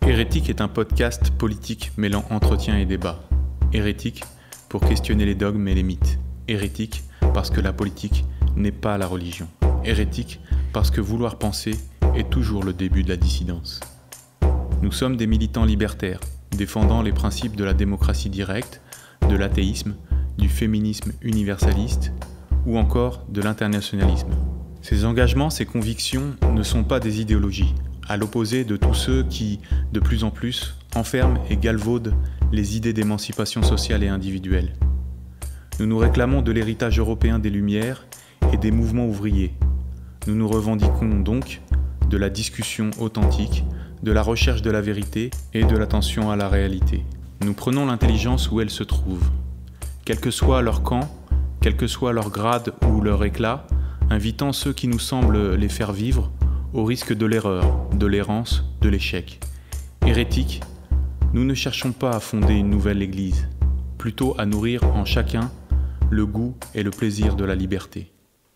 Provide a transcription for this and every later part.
Hérétique est un podcast politique mêlant entretien et débat. Hérétique pour questionner les dogmes et les mythes. Hérétique parce que la politique n'est pas la religion. Hérétique parce que vouloir penser est toujours le début de la dissidence. Nous sommes des militants libertaires, défendant les principes de la démocratie directe, de l'athéisme, du féminisme universaliste ou encore de l'internationalisme. Ces engagements, ces convictions ne sont pas des idéologies, à l'opposé de tous ceux qui, de plus en plus, enferment et galvaudent les idées d'émancipation sociale et individuelle. Nous nous réclamons de l'héritage européen des Lumières et des mouvements ouvriers. Nous nous revendiquons donc de la discussion authentique, de la recherche de la vérité et de l'attention à la réalité. Nous prenons l'intelligence où elle se trouve. Quel que soit leur camp, quel que soit leur grade ou leur éclat, invitant ceux qui nous semblent les faire vivre au risque de l'erreur, de l'errance, de l'échec. Hérétiques, nous ne cherchons pas à fonder une nouvelle église, plutôt à nourrir en chacun le goût et le plaisir de la liberté.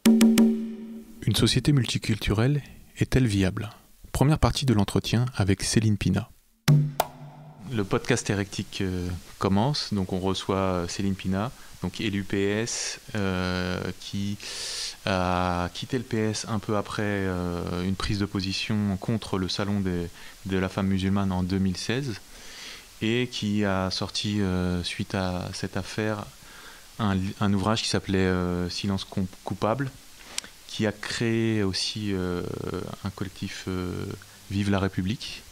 Une société multiculturelle est-elle viable ? Première partie de l'entretien avec Céline Pina. Le podcast Hérétique commence, donc on reçoit Céline Pina, donc élue PS, qui a quitté le PS un peu après une prise de position contre le salon de la femme musulmane en 2016 et qui a sorti, suite à cette affaire, un ouvrage qui s'appelait Silence coupable, qui a créé aussi un collectif Vive la République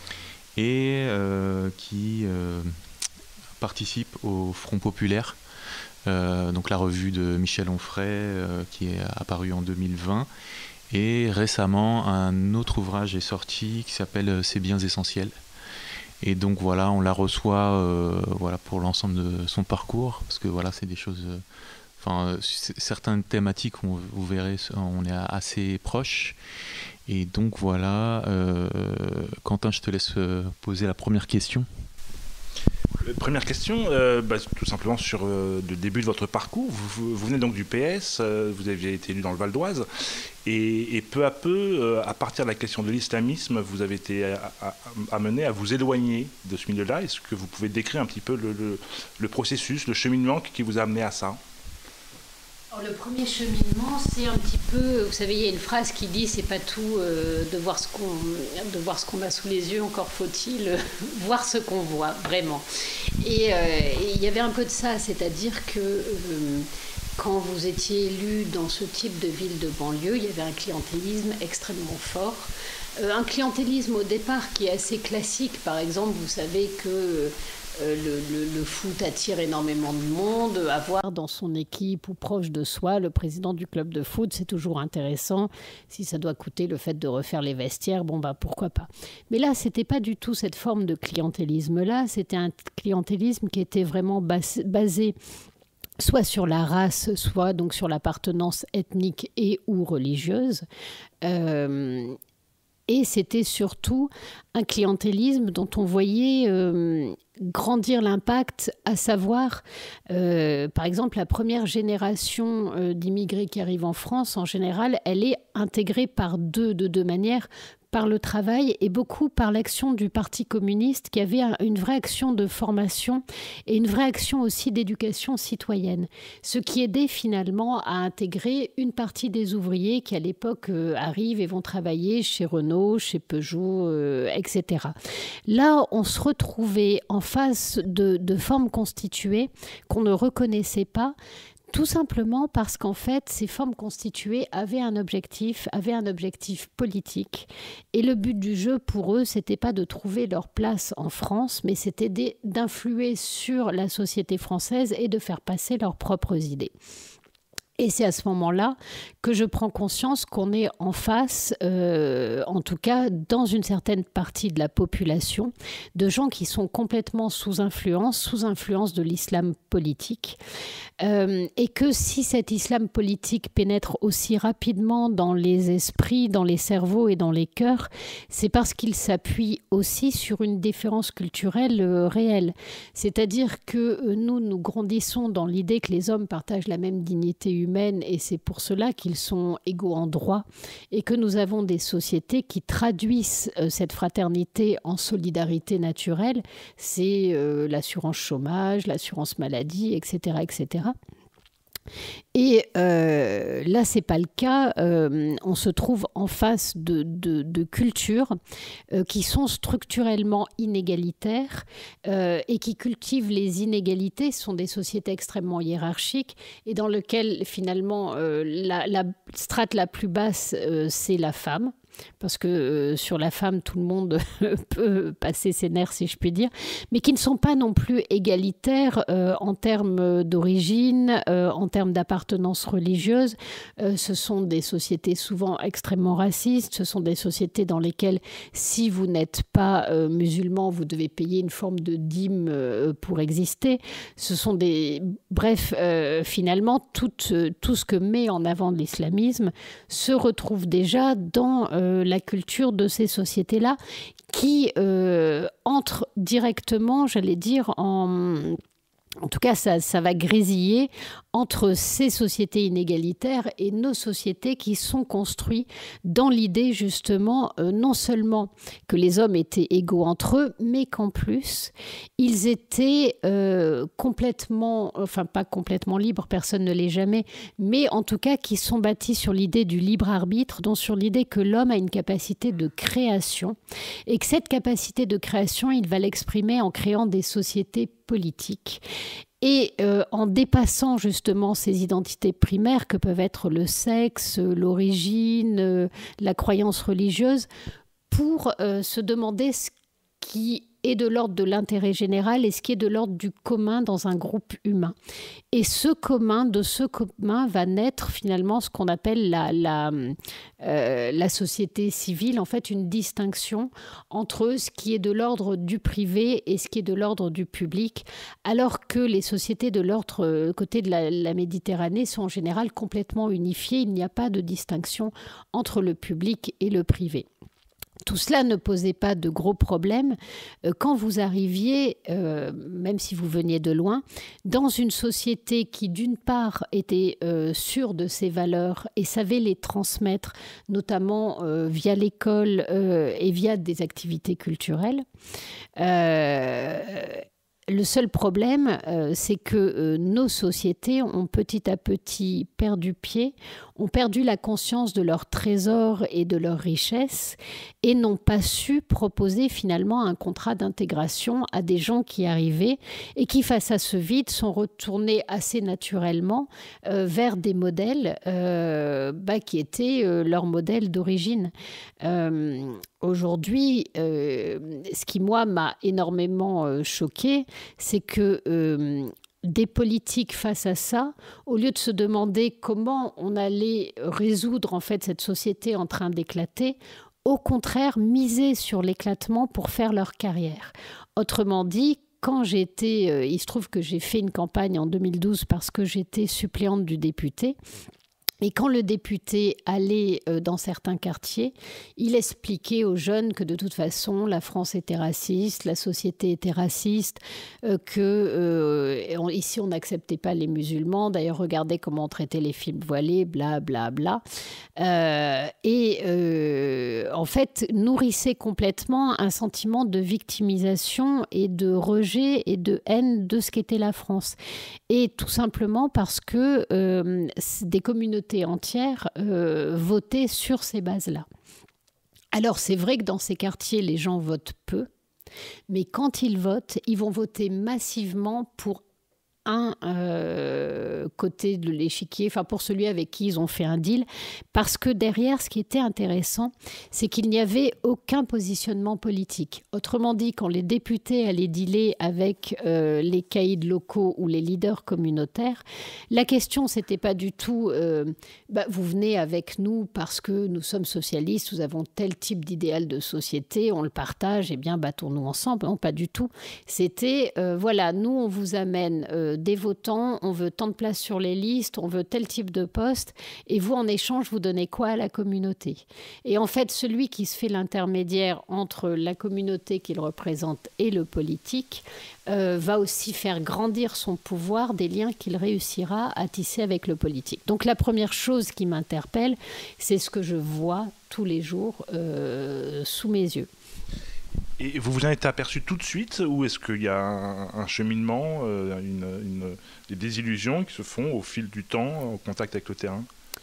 et qui participe au Front Populaire, donc la revue de Michel Onfray qui est apparue en 2020. Et récemment, un autre ouvrage est sorti qui s'appelle C'est biens essentiels. Et donc voilà, on la reçoit voilà, pour l'ensemble de son parcours, parce que voilà, c'est des choses... certaines thématiques, vous verrez, on est assez proches. Et donc voilà, Quentin, je te laisse poser la première question. Première question, tout simplement sur le début de votre parcours. Vous venez donc du PS, vous aviez été élu dans le Val d'Oise, et peu à peu, à partir de la question de l'islamisme, vous avez été amené à vous éloigner de ce milieu-là. Est-ce que vous pouvez décrire un petit peu le processus, le cheminement qui vous a amené à ça ? Alors, le premier cheminement, c'est un petit peu, vous savez, il y a une phrase qui dit c'est pas tout de voir ce qu'on a sous les yeux, encore faut-il voir ce qu'on voit vraiment. Et il y avait un peu de ça, c'est-à-dire que quand vous étiez élu dans ce type de ville de banlieue, il y avait un clientélisme extrêmement fort. Un clientélisme au départ qui est assez classique. Par exemple, vous savez que le foot attire énormément de monde. Avoir dans son équipe ou proche de soi le président du club de foot, c'est toujours intéressant. Si ça doit coûter le fait de refaire les vestiaires, pourquoi pas. Mais là, c'était pas du tout cette forme de clientélisme-là. C'était un clientélisme qui était vraiment basé soit sur la race, soit donc sur l'appartenance ethnique et ou religieuse. Et c'était surtout un clientélisme dont on voyait grandir l'impact, à savoir, par exemple, la première génération d'immigrés qui arrivent en France, en général, elle est intégrée de deux manières, par le travail et beaucoup par l'action du Parti communiste qui avait une vraie action de formation et une vraie action aussi d'éducation citoyenne. Ce qui aidait finalement à intégrer une partie des ouvriers qui à l'époque arrivent et vont travailler chez Renault, chez Peugeot, etc. Là, on se retrouvait en face de formes constituées qu'on ne reconnaissait pas, tout simplement parce qu'en fait, ces formes constituées avaient un objectif politique. Et le but du jeu, pour eux, c'était pas de trouver leur place en France, mais c'était d'influer sur la société française et de faire passer leurs propres idées. Et c'est à ce moment-là que je prends conscience qu'on est en face, en tout cas dans une certaine partie de la population, de gens qui sont complètement sous influence de l'islam politique. et que si cet islam politique pénètre aussi rapidement dans les esprits, dans les cerveaux et dans les cœurs, c'est parce qu'il s'appuie aussi sur une différence culturelle réelle. C'est-à-dire que nous grandissons dans l'idée que les hommes partagent la même dignité humaine et c'est pour cela qu'ils sont égaux en droit et que nous avons des sociétés qui traduisent cette fraternité en solidarité naturelle. C'est l'assurance chômage, l'assurance maladie, etc., etc. Et là, ce n'est pas le cas. On se trouve en face de cultures qui sont structurellement inégalitaires et qui cultivent les inégalités. Ce sont des sociétés extrêmement hiérarchiques et dans lesquelles, finalement, la strate la plus basse, c'est la femme. Parce que sur la femme, tout le monde peut passer ses nerfs, si je puis dire, mais qui ne sont pas non plus égalitaires en termes d'origine, en termes d'appartenance religieuse. Ce sont des sociétés souvent extrêmement racistes, ce sont des sociétés dans lesquelles, si vous n'êtes pas musulman, vous devez payer une forme de dîme pour exister. Ce sont des... Bref, finalement, tout ce que met en avant l'islamisme se retrouve déjà dans la culture de ces sociétés-là qui entrent directement, j'allais dire, en tout cas, ça va grésiller entre ces sociétés inégalitaires et nos sociétés qui sont construites dans l'idée justement non seulement que les hommes étaient égaux entre eux, mais qu'en plus, ils étaient complètement, enfin pas complètement libres, personne ne l'est jamais, mais en tout cas qui sont bâtis sur l'idée du libre arbitre, donc sur l'idée que l'homme a une capacité de création et que cette capacité de création, il va l'exprimer en créant des sociétés politiques. Et en dépassant justement ces identités primaires que peuvent être le sexe, l'origine, la croyance religieuse, pour se demander ce qui est de l'ordre de l'intérêt général et ce qui est de l'ordre du commun dans un groupe humain. Et de ce commun va naître finalement ce qu'on appelle la société civile, en fait une distinction entre ce qui est de l'ordre du privé et ce qui est de l'ordre du public, alors que les sociétés de l'autre côté de la Méditerranée sont en général complètement unifiées, il n'y a pas de distinction entre le public et le privé. Tout cela ne posait pas de gros problèmes quand vous arriviez, même si vous veniez de loin, dans une société qui, d'une part, était sûre de ses valeurs et savait les transmettre, notamment via l'école et via des activités culturelles. Le seul problème, c'est que nos sociétés ont petit à petit perdu pied, ont perdu la conscience de leurs trésors et de leurs richesses et n'ont pas su proposer finalement un contrat d'intégration à des gens qui arrivaient et qui, face à ce vide, sont retournés assez naturellement vers des modèles qui étaient leurs modèles d'origine. Aujourd'hui, ce qui, moi, m'a énormément choquée, c'est que des politiques face à ça, au lieu de se demander comment on allait résoudre en fait cette société en train d'éclater, au contraire, miser sur l'éclatement pour faire leur carrière. Autrement dit, quand j'étais, il se trouve que j'ai fait une campagne en 2012 parce que j'étais suppléante du député. Et quand le député allait dans certains quartiers, il expliquait aux jeunes que de toute façon, la France était raciste, la société était raciste, ici on n'acceptait pas les musulmans. D'ailleurs, regardez comment on traitait les filles voilées, bla bla bla. En fait, nourrissait complètement un sentiment de victimisation et de rejet et de haine de ce qu'était la France. Et tout simplement parce que des communautés entières votaient sur ces bases-là. Alors c'est vrai que dans ces quartiers, les gens votent peu, mais quand ils votent, ils vont voter massivement pour un côté de l'échiquier, enfin pour celui avec qui ils ont fait un deal, parce que derrière, ce qui était intéressant, c'est qu'il n'y avait aucun positionnement politique. Autrement dit, quand les députés allaient dealer avec les caïds locaux ou les leaders communautaires, la question, c'était pas du tout vous venez avec nous parce que nous sommes socialistes, nous avons tel type d'idéal de société, on le partage, et bien battons-nous ensemble. Non, pas du tout. C'était, voilà, nous on vous amène des votants, on veut tant de places sur les listes, on veut tel type de poste, et vous en échange, vous donnez quoi à la communauté? Et en fait, celui qui se fait l'intermédiaire entre la communauté qu'il représente et le politique va aussi faire grandir son pouvoir des liens qu'il réussira à tisser avec le politique. Donc la première chose qui m'interpelle, c'est ce que je vois tous les jours sous mes yeux. Et vous vous en êtes aperçu tout de suite, ou est-ce qu'il y a un cheminement, des désillusions qui se font au fil du temps, en contact avec le terrain?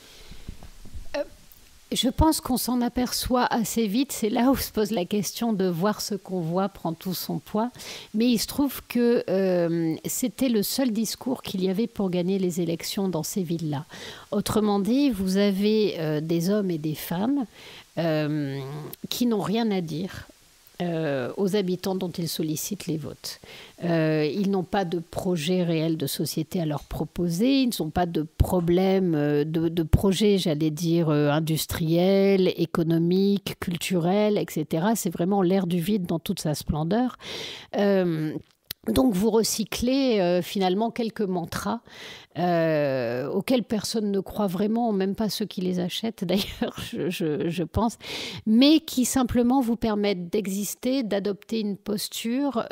Je pense qu'on s'en aperçoit assez vite. C'est là où se pose la question de voir ce qu'on voit prend tout son poids. Mais il se trouve que c'était le seul discours qu'il y avait pour gagner les élections dans ces villes-là. Autrement dit, vous avez des hommes et des femmes qui n'ont rien à dire aux habitants dont ils sollicitent les votes. Ils n'ont pas de projet réel de société à leur proposer, ils n'ont pas de problème, de projet, j'allais dire, industriel, économique, culturel, etc. C'est vraiment l'ère du vide dans toute sa splendeur. Donc vous recyclez finalement quelques mantras auxquels personne ne croit vraiment, même pas ceux qui les achètent d'ailleurs, je pense, mais qui simplement vous permettent d'exister, d'adopter une posture,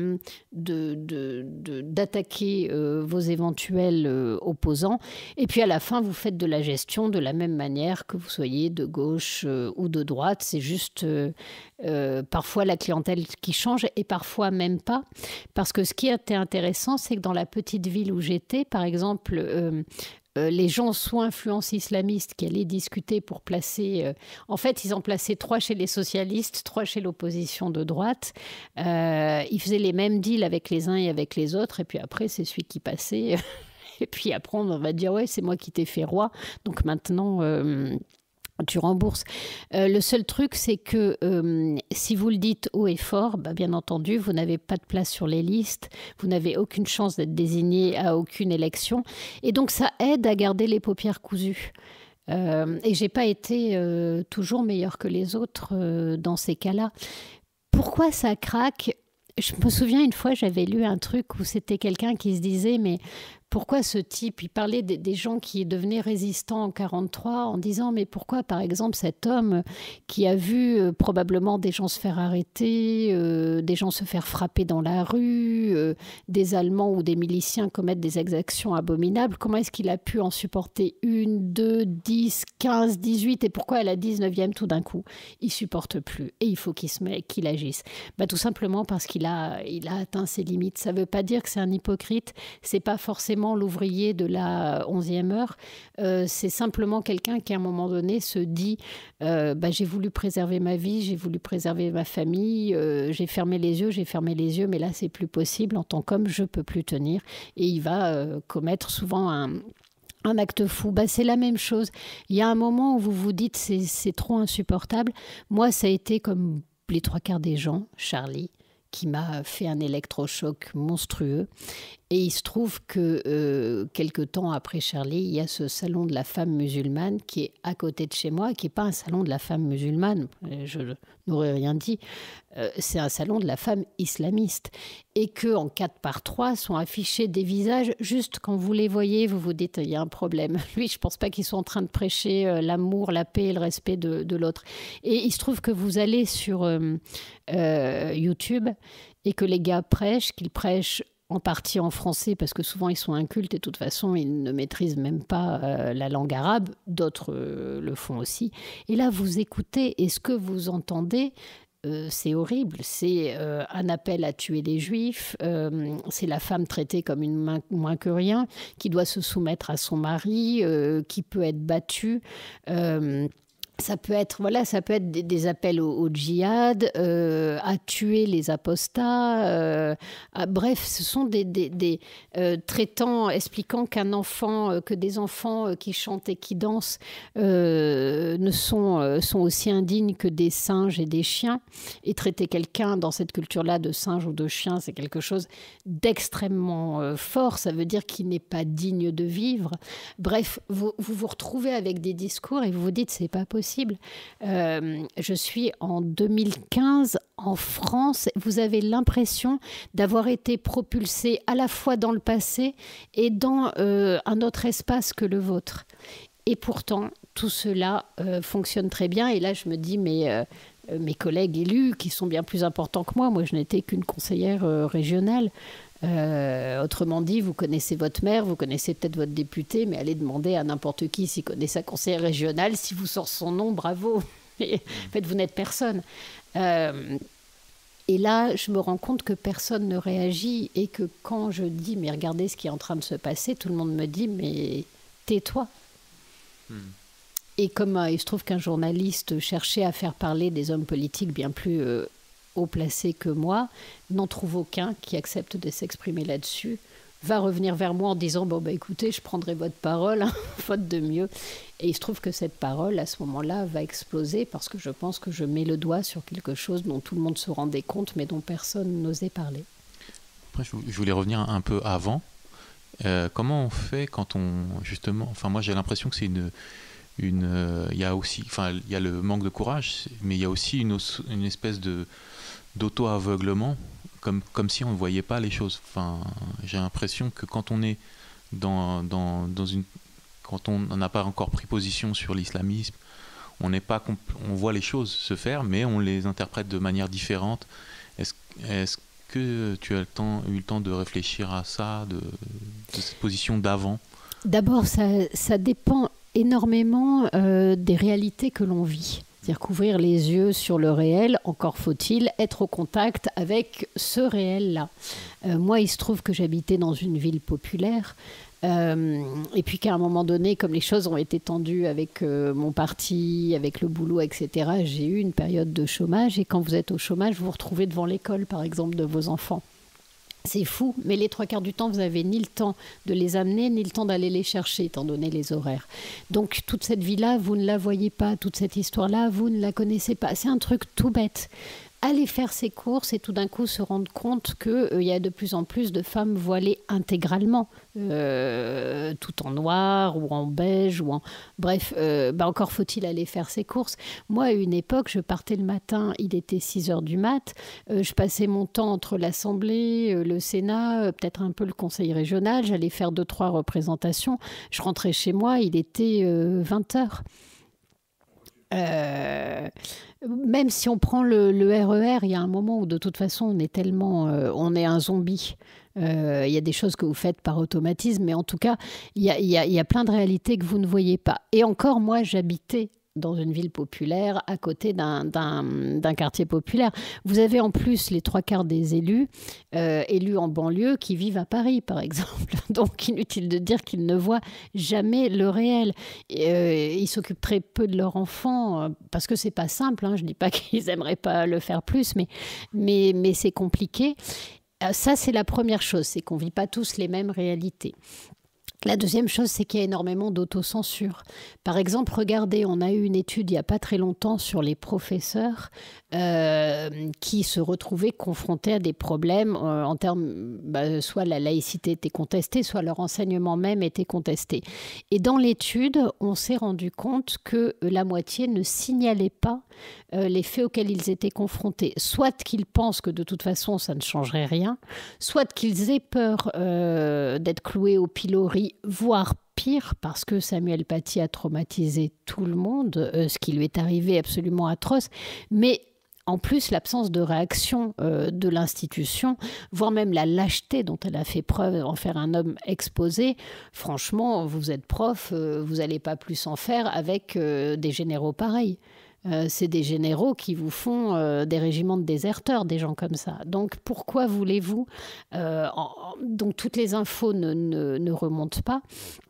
d'attaquer vos éventuels opposants, et puis à la fin vous faites de la gestion de la même manière que vous soyez de gauche ou de droite. C'est juste parfois la clientèle qui change et parfois même pas, parce que ce qui était intéressant, c'est que dans la petite ville où j'étais, par exemple, les gens sous influence islamiste qui allaient discuter pour placer... en fait, ils en plaçaient 3 chez les socialistes, 3 chez l'opposition de droite. Ils faisaient les mêmes deals avec les uns et avec les autres. Et puis après, c'est celui qui passait. Et puis après, on va dire, ouais, c'est moi qui t'ai fait roi. Donc maintenant... tu rembourses. Le seul truc, c'est que si vous le dites haut et fort, bien entendu, vous n'avez pas de place sur les listes, vous n'avez aucune chance d'être désigné à aucune élection. Et donc, ça aide à garder les paupières cousues. Et je n'ai pas été toujours meilleure que les autres dans ces cas-là. Pourquoi ça craque ? Je me souviens une fois, j'avais lu un truc où c'était quelqu'un qui se disait, mais pourquoi ce type, il parlait des gens qui devenaient résistants en 1943 en disant, mais pourquoi par exemple cet homme qui a vu probablement des gens se faire arrêter, des gens se faire frapper dans la rue, des Allemands ou des miliciens commettre des exactions abominables, comment est-ce qu'il a pu en supporter 1, 2, 10, 15, 18 et pourquoi à la 19e tout d'un coup il supporte plus et il faut qu'il agisse? Tout simplement parce qu'il a atteint ses limites. Ça ne veut pas dire que c'est un hypocrite, c'est pas forcément l'ouvrier de la 11e heure, c'est simplement quelqu'un qui à un moment donné se dit j'ai voulu préserver ma vie, j'ai voulu préserver ma famille, j'ai fermé les yeux, mais là c'est plus possible, en tant qu'homme je peux plus tenir, et il va commettre souvent un acte fou. C'est la même chose. Il y a un moment où vous vous dites c'est trop insupportable. Moi ça a été comme les 3/4 des gens, Charlie, qui m'a fait un électrochoc monstrueux. Et il se trouve que quelque temps après Charlie, il y a ce salon de la femme musulmane qui est à côté de chez moi, qui n'est pas un salon de la femme musulmane, je n'aurais rien dit, c'est un salon de la femme islamiste. Et qu'en 4x3 sont affichés des visages, juste quand vous les voyez, vous vous dites, il y a un problème. Lui, je ne pense pas qu'ils sont en train de prêcher l'amour, la paix et le respect de l'autre. Et il se trouve que vous allez sur YouTube et que les gars prêchent, qu'ils prêchent en partie en français, parce que souvent ils sont incultes et de toute façon ils ne maîtrisent même pas la langue arabe, d'autres le font aussi. Et là vous écoutez et ce que vous entendez, c'est horrible, c'est un appel à tuer les juifs, c'est la femme traitée comme une moins que rien, qui doit se soumettre à son mari, qui peut être battue. Ça peut être, des appels au djihad, à tuer les apostats. Bref, ce sont des traitants expliquant que des enfants qui chantent et qui dansent sont aussi indignes que des singes et des chiens. Et traiter quelqu'un dans cette culture-là de singe ou de chien, c'est quelque chose d'extrêmement fort. Ça veut dire qu'il n'est pas digne de vivre. Bref, vous retrouvez avec des discours et vous vous dites, c'est pas possible. Je suis en 2015 en France. Vous avez l'impression d'avoir été propulsé à la fois dans le passé et dans un autre espace que le vôtre. Et pourtant, tout cela fonctionne très bien. Et là, je me dis, mais mes collègues élus, qui sont bien plus importants que moi je n'étais qu'une conseillère régionale. Autrement dit, vous connaissez votre maire, vous connaissez peut-être votre député, mais allez demander à n'importe qui s'il connaît sa conseillère régionale, si vous sort son nom, bravo. Mais, en fait, vous n'êtes personne. Et là, je me rends compte que personne ne réagit et que quand je dis, mais regardez ce qui est en train de se passer, tout le monde me dit, mais tais-toi. Et comme il se trouve qu'un journaliste cherchait à faire parler des hommes politiques bien plus haut placé que moi, n'en trouve aucun qui accepte de s'exprimer là-dessus, va revenir vers moi en disant bon bah écoutez, je prendrai votre parole, hein, faute de mieux. Et il se trouve que cette parole à ce moment-là va exploser parce que je pense que je mets le doigt sur quelque chose dont tout le monde se rendait compte mais dont personne n'osait parler. Après, je voulais revenir un peu avant. Comment on fait quand on justement, enfin moi j'ai l'impression que c'est il y a aussi, enfin il y a le manque de courage, mais il y a aussi une espèce d'auto-aveuglement, comme si on ne voyait pas les choses. Enfin, j'ai l'impression que quand on est quand on n'a pas encore pris position sur l'islamisme, on voit les choses se faire, mais on les interprète de manière différente. Est-ce que tu as eu le temps de réfléchir à ça, de cette position d'avant? D'abord, ça dépend énormément des réalités que l'on vit. C'est-à-dire qu'ouvrir les yeux sur le réel, encore faut-il être au contact avec ce réel-là. Moi, il se trouve que j'habitais dans une ville populaire et puis qu'à un moment donné, comme les choses ont été tendues avec mon parti, avec le boulot, etc., j'ai eu une période de chômage. Et quand vous êtes au chômage, vous vous retrouvez devant l'école, par exemple, de vos enfants. C'est fou, mais les 3/4 du temps, vous n'avez ni le temps de les amener, ni le temps d'aller les chercher, étant donné les horaires. Donc, toute cette vie-là, vous ne la voyez pas. Toute cette histoire-là, vous ne la connaissez pas. C'est un truc tout bête. Aller faire ses courses et tout d'un coup se rendre compte qu'il y a de plus en plus de femmes voilées intégralement, tout en noir ou en beige ou en... Bref, encore faut-il aller faire ses courses. Moi, à une époque, je partais le matin, il était 6h du mat, je passais mon temps entre l'Assemblée, le Sénat, peut-être un peu le Conseil régional, j'allais faire 2-3 représentations, je rentrais chez moi, il était 20h. Même si on prend le RER, il y a un moment où de toute façon on est tellement, on est un zombie. Il y a des choses que vous faites par automatisme, mais en tout cas, il y a plein de réalités que vous ne voyez pas. Et encore, moi, j'habitais dans une ville populaire, à côté d'un quartier populaire. Vous avez en plus les 3/4 des élus en banlieue qui vivent à Paris, par exemple. Donc, inutile de dire qu'ils ne voient jamais le réel. Ils s'occupent très peu de leurs enfants, parce que c'est pas simple. Hein. Je dis pas qu'ils aimeraient pas le faire plus, mais c'est compliqué. Ça, c'est la première chose, c'est qu'on vit pas tous les mêmes réalités. La deuxième chose, c'est qu'il y a énormément d'autocensure. Par exemple, regardez, on a eu une étude il n'y a pas très longtemps sur les professeurs qui se retrouvaient confrontés à des problèmes en termes, soit la laïcité était contestée, soit leur enseignement même était contesté. Et dans l'étude, on s'est rendu compte que la moitié ne signalait pas les faits auxquels ils étaient confrontés. Soit qu'ils pensent que de toute façon, ça ne changerait rien, soit qu'ils aient peur d'être cloués au pilori, voire pire, parce que Samuel Paty a traumatisé tout le monde, ce qui lui est arrivé absolument atroce, mais en plus, l'absence de réaction de l'institution, voire même la lâcheté dont elle a fait preuve en faire un homme exposé, franchement, vous êtes prof, vous n'allez pas plus en faire avec des généraux pareils. C'est des généraux qui vous font des régiments de déserteurs, des gens comme ça. Donc, pourquoi voulez-vous donc, toutes les infos ne remontent pas.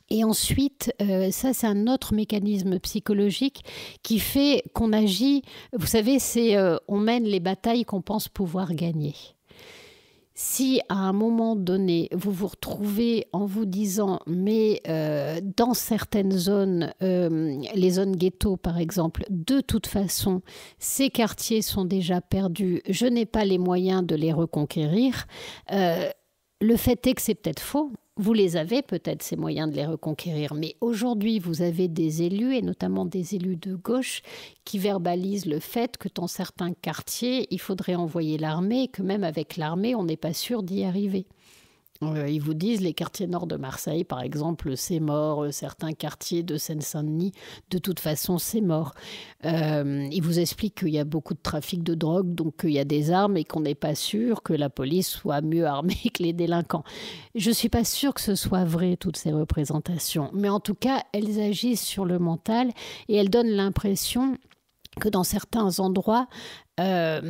Et ensuite, ça c'est un autre mécanisme psychologique qui fait qu'on agit, vous savez, on mène les batailles qu'on pense pouvoir gagner. Si à un moment donné, vous vous retrouvez en vous disant, mais dans certaines zones, les zones ghetto par exemple, de toute façon, ces quartiers sont déjà perdus, je n'ai pas les moyens de les reconquérir, le fait est que c'est peut-être faux. Vous les avez peut-être, ces moyens de les reconquérir, mais aujourd'hui, vous avez des élus, et notamment des élus de gauche, qui verbalisent le fait que dans certains quartiers, il faudrait envoyer l'armée, et que même avec l'armée, on n'est pas sûr d'y arriver. Ils vous disent, les quartiers nord de Marseille, par exemple, c'est mort. Certains quartiers de Seine-Saint-Denis, de toute façon, c'est mort. Ils vous expliquent qu'il y a beaucoup de trafic de drogue, donc qu'il y a des armes et qu'on n'est pas sûr que la police soit mieux armée que les délinquants. Je ne suis pas sûre que ce soit vrai, toutes ces représentations. Mais en tout cas, elles agissent sur le mental et elles donnent l'impression que dans certains endroits, on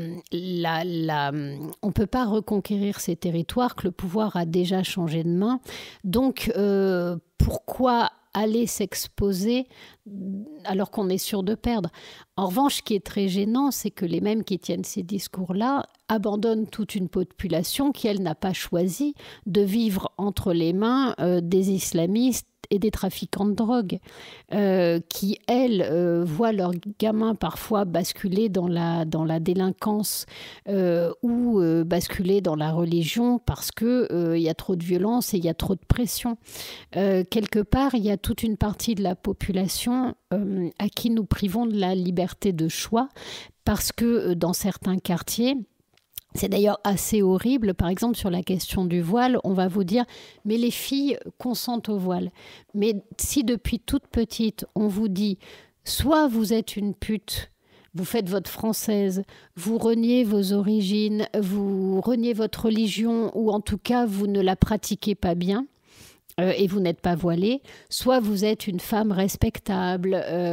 ne peut pas reconquérir ces territoires, que le pouvoir a déjà changé de main. Donc, pourquoi aller s'exposer alors qu'on est sûr de perdre? En revanche, ce qui est très gênant, c'est que les mêmes qui tiennent ces discours-là abandonnent toute une population qui, elle, n'a pas choisi de vivre entre les mains des islamistes et des trafiquants de drogue, qui, elles, voient leurs gamins parfois basculer dans la délinquance ou basculer dans la religion parce qu'il y a trop de violence et il y a trop de pression. Quelque part, il y a toute une partie de la population à qui nous privons de la liberté de choix parce que dans certains quartiers, c'est d'ailleurs assez horrible. Par exemple, sur la question du voile, on va vous dire « mais les filles consentent au voile ». Mais si depuis toute petite, on vous dit « soit vous êtes une pute », vous faites votre française, vous reniez vos origines, vous reniez votre religion, ou en tout cas, vous ne la pratiquez pas bien, et vous n'êtes pas voilée, soit vous êtes une femme respectable,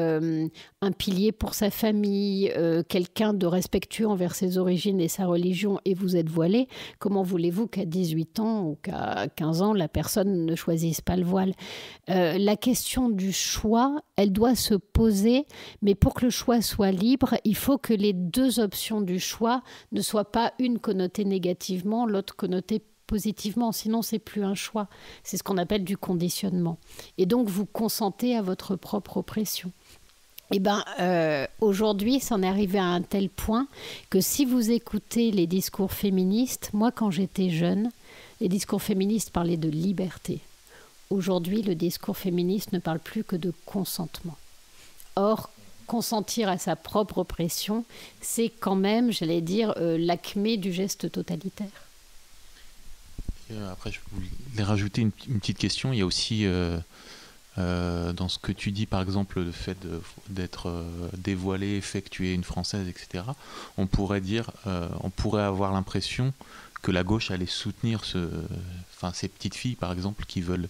un pilier pour sa famille, quelqu'un de respectueux envers ses origines et sa religion, et vous êtes voilée. Comment voulez-vous qu'à 18 ans ou qu'à 15 ans, la personne ne choisisse pas le voile? La question du choix, elle doit se poser, mais pour que le choix soit libre, il faut que les deux options du choix ne soient pas une connotée négativement, l'autre connotée positivement, sinon c'est plus un choix. C'est ce qu'on appelle du conditionnement. Et donc vous consentez à votre propre oppression. Eh bien, aujourd'hui, c'en est arrivé à un tel point que si vous écoutez les discours féministes, moi quand j'étais jeune, les discours féministes parlaient de liberté. Aujourd'hui, le discours féministe ne parle plus que de consentement. Or, consentir à sa propre oppression, c'est quand même, j'allais dire, l'acmé du geste totalitaire. Après, je voulais rajouter une petite question. Il y a aussi, dans ce que tu dis, par exemple, le fait d'être dévoilé, fait que tu es une Française, etc., on pourrait avoir l'impression que la gauche allait soutenir ces petites filles, par exemple, qui veulent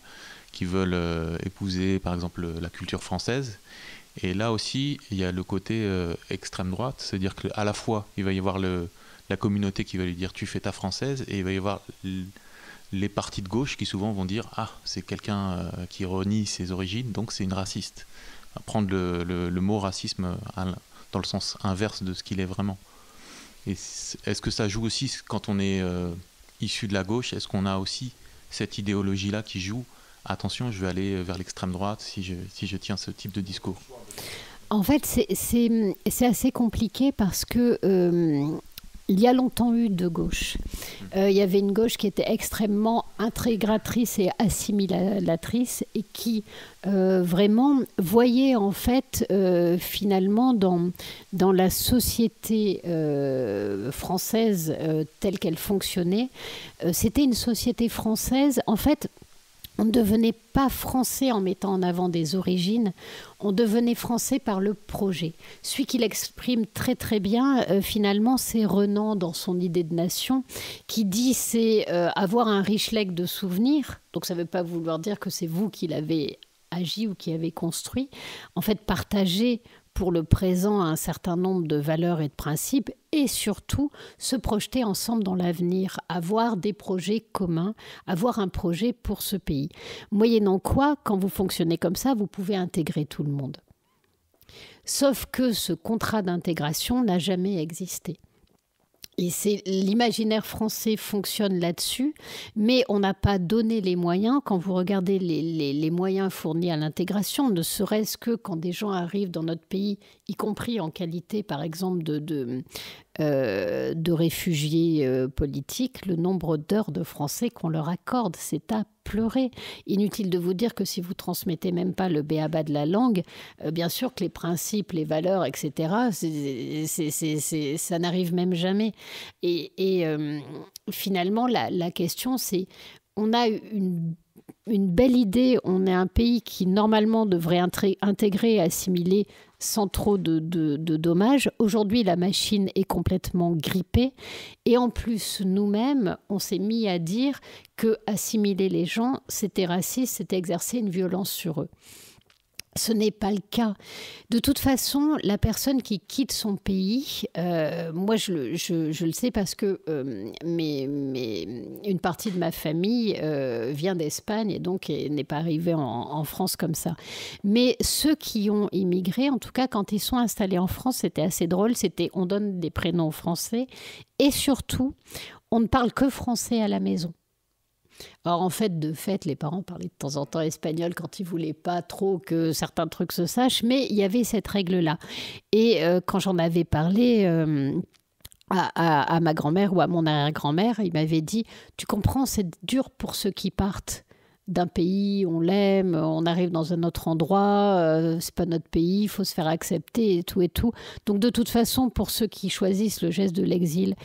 épouser, par exemple, la culture française. Et là aussi, il y a le côté extrême droite, c'est-à-dire qu'à la fois, il va y avoir la communauté qui va lui dire « tu fais ta française » et il va y avoir les partis de gauche qui souvent vont dire « ah, c'est quelqu'un qui renie ses origines, donc c'est une raciste ». Prendre le mot racisme dans le sens inverse de ce qu'il est vraiment. Et est-ce que ça joue aussi quand on est issu de la gauche? Est-ce qu'on a aussi cette idéologie-là qui joue? Attention, je vais aller vers l'extrême droite si je tiens ce type de discours. En fait, c'est assez compliqué parce que il y a longtemps eu deux gauches. Il y avait une gauche qui était extrêmement intégratrice et assimilatrice et qui vraiment voyait en fait finalement dans la société française telle qu'elle fonctionnait, c'était une société française en fait. On ne devenait pas français en mettant en avant des origines, on devenait français par le projet. Celui qui l'exprime très très bien, finalement, c'est Renan dans son idée de nation, qui dit c'est avoir un riche legs de souvenirs. Donc ça ne veut pas vouloir dire que c'est vous qui l'avez agi ou qui avez construit. En fait, partager pour le présent un certain nombre de valeurs et de principes et surtout se projeter ensemble dans l'avenir, avoir des projets communs, avoir un projet pour ce pays. Moyennant quoi, quand vous fonctionnez comme ça, vous pouvez intégrer tout le monde. Sauf que ce contrat d'intégration n'a jamais existé. Et l'imaginaire français fonctionne là-dessus, mais on n'a pas donné les moyens. Quand vous regardez les moyens fournis à l'intégration, ne serait-ce que quand des gens arrivent dans notre pays, y compris en qualité, par exemple, de réfugiés politiques, le nombre d'heures de français qu'on leur accorde, c'est à pleurer. Inutile de vous dire que si vous transmettez même pas le b.a.-ba de la langue, bien sûr que les principes, les valeurs, etc., ça n'arrive même jamais. Et finalement, la question, c'est, on a une belle idée, on est un pays qui normalement devrait intégrer et assimiler sans trop de dommages. Aujourd'hui, la machine est complètement grippée. Et en plus, nous-mêmes, on s'est mis à dire que assimiler les gens, c'était raciste, c'était exercer une violence sur eux. Ce n'est pas le cas. De toute façon, la personne qui quitte son pays, moi je le sais parce que une partie de ma famille vient d'Espagne et donc n'est pas arrivée en France comme ça. Mais ceux qui ont immigré, en tout cas quand ils sont installés en France, c'était assez drôle, on donne des prénoms français et surtout, on ne parle que français à la maison. Alors en fait, les parents parlaient de temps en temps espagnol quand ils ne voulaient pas trop que certains trucs se sachent, mais il y avait cette règle-là. Et quand j'en avais parlé à ma grand-mère ou à mon arrière-grand-mère, il m'avait dit « Tu comprends, c'est dur pour ceux qui partent d'un pays, on l'aime, on arrive dans un autre endroit, c'est pas notre pays, il faut se faire accepter et tout et tout. Donc de toute façon, pour ceux qui choisissent le geste de l'exil,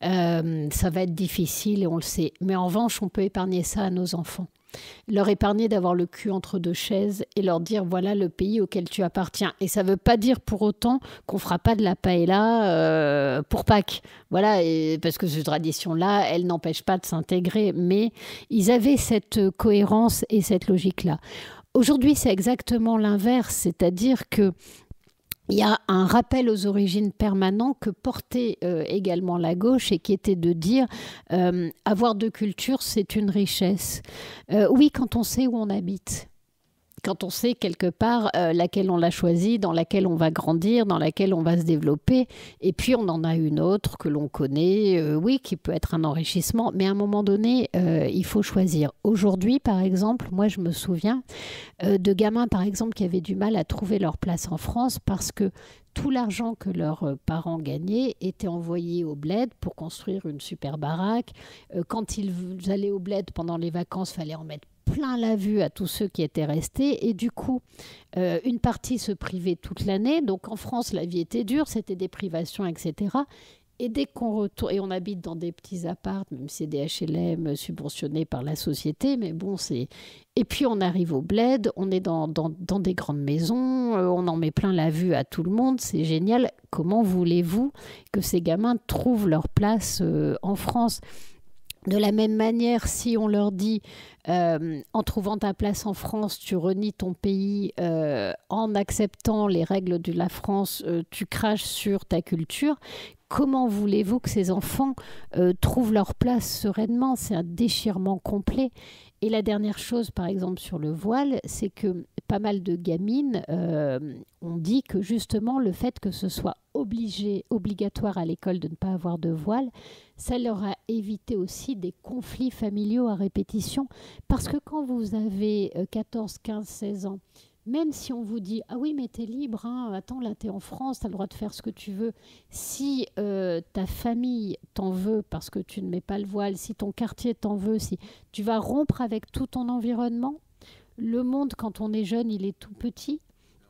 ça va être difficile et on le sait. Mais en revanche, on peut épargner ça à nos enfants. Leur épargner d'avoir le cul entre deux chaises et leur dire voilà le pays auquel tu appartiens. Et ça ne veut pas dire pour autant qu'on ne fera pas de la paella pour Pâques. Voilà, parce que cette tradition-là, elle n'empêche pas de s'intégrer. Mais ils avaient cette cohérence et cette logique-là. Aujourd'hui, c'est exactement l'inverse, c'est-à-dire que il y a un rappel aux origines permanent que portait également la gauche et qui était de dire avoir deux cultures, c'est une richesse. Oui, quand on sait où on habite. Quand on sait quelque part laquelle on l'a choisie, dans laquelle on va grandir, dans laquelle on va se développer, et puis on en a une autre que l'on connaît, oui, qui peut être un enrichissement, mais à un moment donné, il faut choisir. Aujourd'hui, par exemple, moi je me souviens de gamins, par exemple, qui avaient du mal à trouver leur place en France parce que tout l'argent que leurs parents gagnaient était envoyé au bled pour construire une super baraque. Quand ils allaient au bled pendant les vacances, il fallait en mettre plein la vue à tous ceux qui étaient restés et du coup une partie se privait toute l'année, donc en France la vie était dure, c'était des privations, etc. Et dès qu'on retourne, et on habite dans des petits apparts, même si c'est des HLM subventionnés par la société, mais bon, c'est... Et puis on arrive au bled, on est dans des grandes maisons, on en met plein la vue à tout le monde, c'est génial. Comment voulez-vous que ces gamins trouvent leur place en France ? De la même manière, si on leur dit en trouvant ta place en France, tu renies ton pays, en acceptant les règles de la France, tu craches sur ta culture, comment voulez-vous que ces enfants trouvent leur place sereinement ? C'est un déchirement complet. Et la dernière chose, par exemple, sur le voile, c'est que pas mal de gamines ont dit que justement le fait que ce soit obligatoire à l'école de ne pas avoir de voile, ça leur a évité aussi des conflits familiaux à répétition. Parce que quand vous avez 14, 15, 16 ans, même si on vous dit « Ah oui, mais t'es libre, hein, attends, là, t'es en France, t'as le droit de faire ce que tu veux. » Si ta famille t'en veut parce que tu ne mets pas le voile, si ton quartier t'en veut, si tu vas rompre avec tout ton environnement, le monde, quand on est jeune, il est tout petit.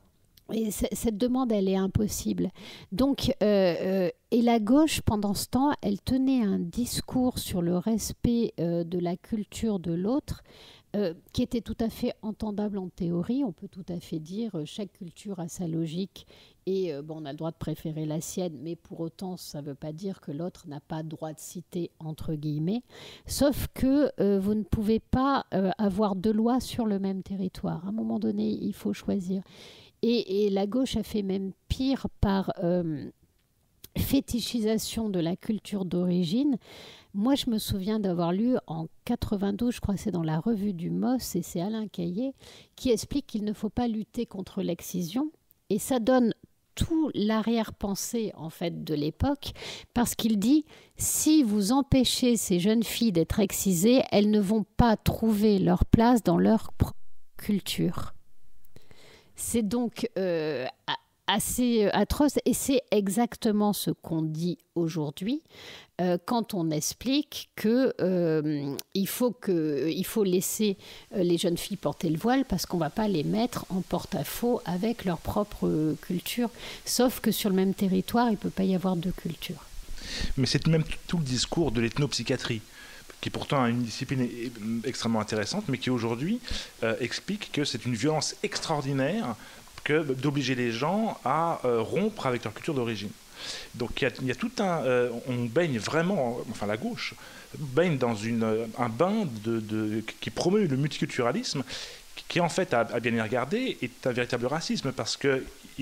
Et cette demande, elle est impossible. Donc, et la gauche, pendant ce temps, elle tenait un discours sur le respect de la culture de l'autre, qui était tout à fait entendable en théorie. On peut tout à fait dire chaque culture a sa logique et bon, on a le droit de préférer la sienne, mais pour autant, ça ne veut pas dire que l'autre n'a pas droit de citer, entre guillemets. Sauf que vous ne pouvez pas avoir deux lois sur le même territoire. À un moment donné, il faut choisir. Et la gauche a fait même pire par fétichisation de la culture d'origine. Moi, je me souviens d'avoir lu en 92, je crois que c'est dans la revue du MOS, et c'est Alain Caillé, qui explique qu'il ne faut pas lutter contre l'excision. Et ça donne tout l'arrière-pensée en fait de l'époque, parce qu'il dit si vous empêchez ces jeunes filles d'être excisées, elles ne vont pas trouver leur place dans leur culture. C'est donc assez atroce, et c'est exactement ce qu'on dit aujourd'hui quand on explique qu'il faut laisser les jeunes filles porter le voile parce qu'on ne va pas les mettre en porte-à-faux avec leur propre culture, sauf que sur le même territoire, il ne peut pas y avoir deux cultures. Mais c'est même tout le discours de l'ethnopsychiatrie, qui pourtant a une discipline extrêmement intéressante, mais qui aujourd'hui explique que c'est une violence extraordinaire d'obliger les gens à rompre avec leur culture d'origine. Donc il y a tout on baigne vraiment, enfin la gauche baigne dans un bain qui promeut le multiculturalisme, qui en fait, à bien y regarder, est un véritable racisme, parce que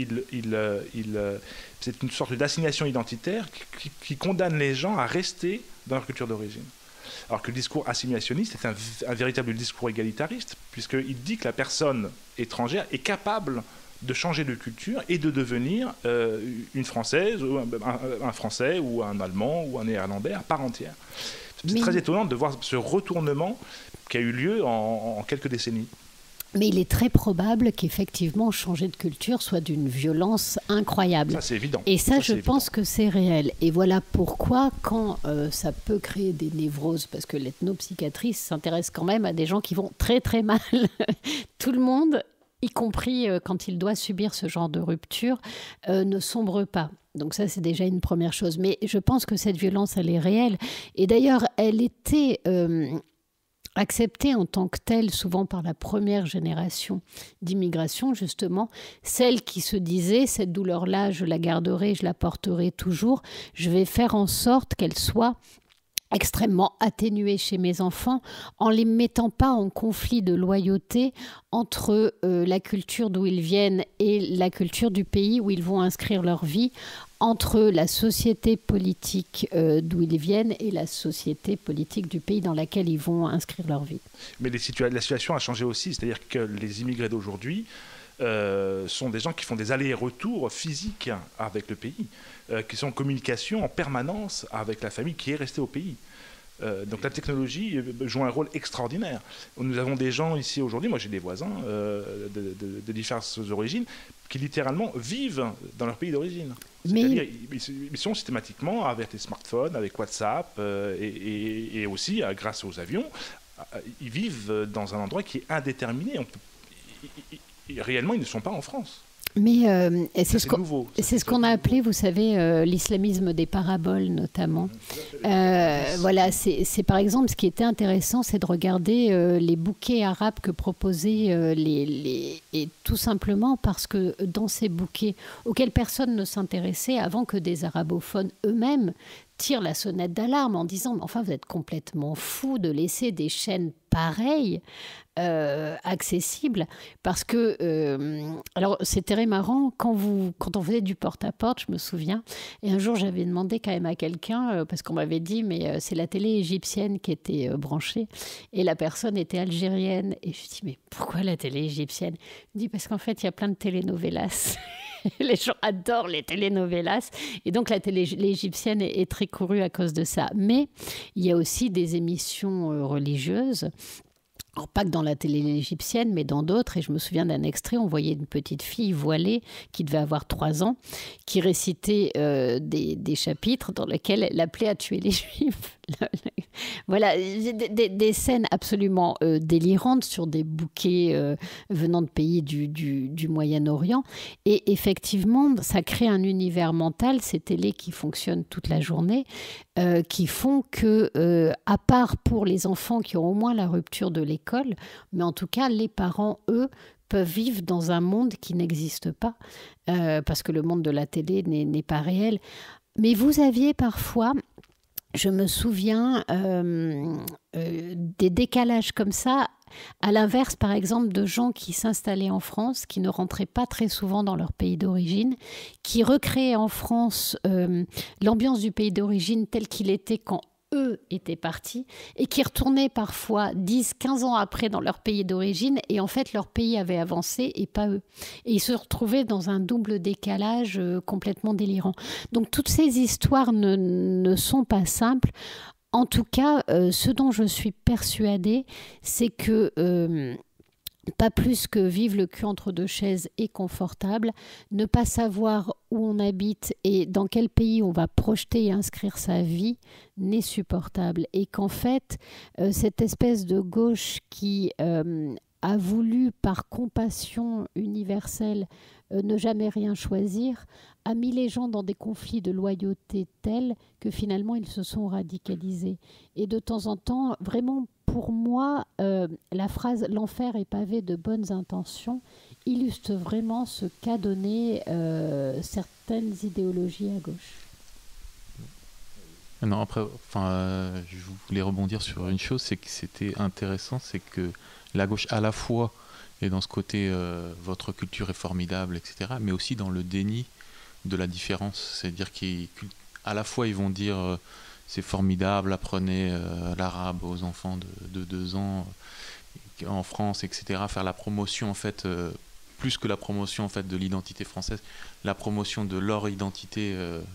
c'est une sorte d'assignation identitaire qui condamne les gens à rester dans leur culture d'origine. Alors que le discours assimilationniste est un véritable discours égalitariste, puisqu'il dit que la personne étrangère est capable de changer de culture et de devenir une Française, ou un Français, ou un Allemand, ou un Néerlandais à part entière. C'est très étonnant de voir ce retournement qui a eu lieu en quelques décennies. Mais il est très probable qu'effectivement, changer de culture soit d'une violence incroyable. Ça, c'est évident. Et ça je pense que c'est réel. Et voilà pourquoi, quand ça peut créer des névroses, parce que l'ethnopsychiatrie s'intéresse quand même à des gens qui vont très très mal. Tout le monde, y compris quand il doit subir ce genre de rupture, ne sombre pas. Donc ça, c'est déjà une première chose. Mais je pense que cette violence, elle est réelle. Et d'ailleurs, elle était acceptée en tant que telle, souvent par la première génération d'immigration, justement, celle qui se disait, cette douleur-là, je la garderai, je la porterai toujours, je vais faire en sorte qu'elle soit extrêmement atténuée chez mes enfants, en les mettant pas en conflit de loyauté entre la culture d'où ils viennent et la culture du pays où ils vont inscrire leur vie, entre la société politique d'où ils viennent et la société politique du pays dans laquelle ils vont inscrire leur vie. Mais la situation a changé aussi, c'est-à-dire que les immigrés d'aujourd'hui sont des gens qui font des allers-retours physiques avec le pays, qui sont en communication en permanence avec la famille qui est restée au pays. Donc la technologie joue un rôle extraordinaire. Nous avons des gens ici aujourd'hui, moi j'ai des voisins de diverses origines, qui littéralement vivent dans leur pays d'origine. C'est-à-dire ils sont systématiquement avec les smartphones, avec WhatsApp et aussi grâce aux avions, ils vivent dans un endroit qui est indéterminé. Réellement, ils ne sont pas en France. Mais c'est ce qu'on a appelé, vous savez, l'islamisme des paraboles, notamment. Voilà, c'est par exemple, ce qui était intéressant, c'est de regarder les bouquets arabes que proposaient et tout simplement parce que dans ces bouquets auxquels personne ne s'intéressait avant que des arabophones eux-mêmes tirent la sonnette d'alarme en disant « Enfin, vous êtes complètement fous de laisser des chaînes pareilles accessibles. » Parce que, alors c'est très marrant, quand on faisait du porte-à-porte, je me souviens, et un jour j'avais demandé quand même à quelqu'un, parce qu'on m'avait dit « Mais c'est la télé égyptienne qui était branchée. » Et la personne était algérienne. Et je lui dis « Mais pourquoi la télé égyptienne ?» Il me dit « Parce qu'en fait, il y a plein de telenovelas. » Les gens adorent les telenovelas. Et donc, la télé égyptienne est très courue à cause de ça. Mais il y a aussi des émissions religieuses. Alors, pas que dans la télé égyptienne, mais dans d'autres. Et je me souviens d'un extrait, on voyait une petite fille voilée qui devait avoir 3 ans, qui récitait des chapitres dans lesquels elle appelait à tuer les Juifs. Voilà, des scènes absolument délirantes sur des bouquets venant de pays du Moyen-Orient. Et effectivement, ça crée un univers mental, ces télés qui fonctionnent toute la journée, qui font que, à part pour les enfants qui ont au moins la rupture de l'école, mais en tout cas, les parents, eux, peuvent vivre dans un monde qui n'existe pas, parce que le monde de la télé n'est pas réel. Mais vous aviez parfois je me souviens des décalages comme ça, à l'inverse, par exemple, de gens qui s'installaient en France, qui ne rentraient pas très souvent dans leur pays d'origine, qui recréaient en France l'ambiance du pays d'origine tel qu'il était quand eux étaient partis, et qui retournaient parfois 10, 15 ans après dans leur pays d'origine, et en fait leur pays avait avancé et pas eux. Et ils se retrouvaient dans un double décalage complètement délirant. Donc toutes ces histoires ne sont pas simples. En tout cas, ce dont je suis persuadée, c'est que pas plus que vivre le cul entre deux chaises est confortable, ne pas savoir où on habite et dans quel pays on va projeter et inscrire sa vie n'est supportable. Et qu'en fait, cette espèce de gauche qui a voulu, par compassion universelle, ne jamais rien choisir, a mis les gens dans des conflits de loyauté tels que finalement ils se sont radicalisés. Et de temps en temps, vraiment, pour moi, la phrase « l'enfer est pavé de bonnes intentions » illustre vraiment ce qu'a donné certaines idéologies à gauche. Non, après, je voulais rebondir sur une chose, c'est que c'était intéressant, c'est que la gauche à la fois est dans ce côté votre culture est formidable, etc., mais aussi dans le déni de la différence. C'est-à-dire qu'à la fois ils vont dire c'est formidable, apprenez l'arabe aux enfants de 2 ans en France, etc., faire la promotion en fait, plus que la promotion en fait de l'identité française, la promotion de leur identité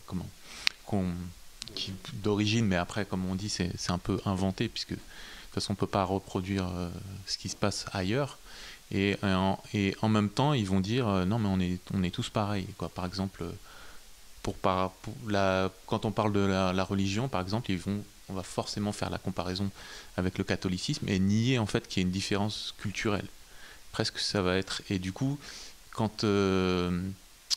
d'origine, mais après comme on dit c'est un peu inventé puisque de toute façon on ne peut pas reproduire ce qui se passe ailleurs. Et en même temps, ils vont dire non, mais on est tous pareils, quoi. Par exemple, quand on parle de la religion, par exemple, on va forcément faire la comparaison avec le catholicisme et nier en fait qu'il y a une différence culturelle. Presque ça va être. Et du coup, quand il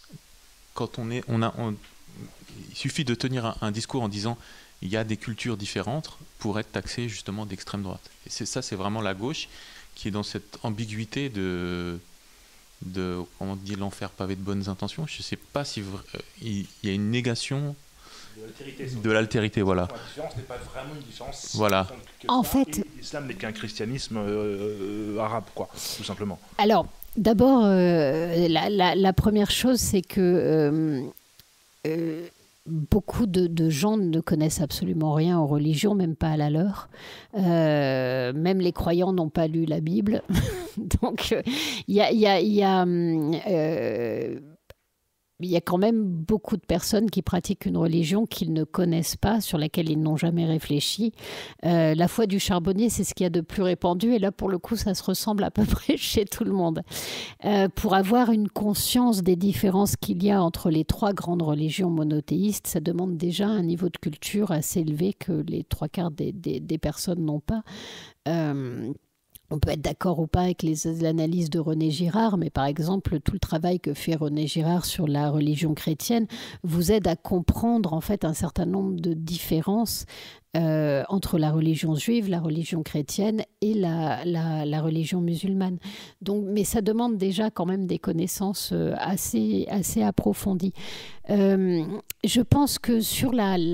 suffit de tenir un discours en disant il y a des cultures différentes pour être taxé justement d'extrême droite. Et c'est vraiment la gauche qui est dans cette ambiguïté de comment on dit, l'enfer pavé de bonnes intentions. Je ne sais pas si il y a une négation de l'altérité, voilà. La différence n'est pas vraiment une différence. Voilà. En fait, l'islam n'est qu'un christianisme arabe, quoi, tout simplement. Alors, d'abord, la première chose, c'est que beaucoup de gens ne connaissent absolument rien aux religions, même pas à la leur. Même les croyants n'ont pas lu la Bible. Donc, il y a quand même beaucoup de personnes qui pratiquent une religion qu'ils ne connaissent pas, sur laquelle ils n'ont jamais réfléchi. La foi du charbonnier, c'est ce qu'il y a de plus répandu. Et là, pour le coup, ça se ressemble à peu près chez tout le monde. Pour avoir une conscience des différences qu'il y a entre les 3 grandes religions monothéistes, ça demande déjà un niveau de culture assez élevé que les 3/4 des personnes n'ont pas. On peut être d'accord ou pas avec l'analyse de René Girard, mais par exemple, tout le travail que fait René Girard sur la religion chrétienne vous aide à comprendre en fait un certain nombre de différences entre la religion juive, la religion chrétienne et la religion musulmane. Donc, mais ça demande déjà quand même des connaissances assez approfondies. Je pense que sur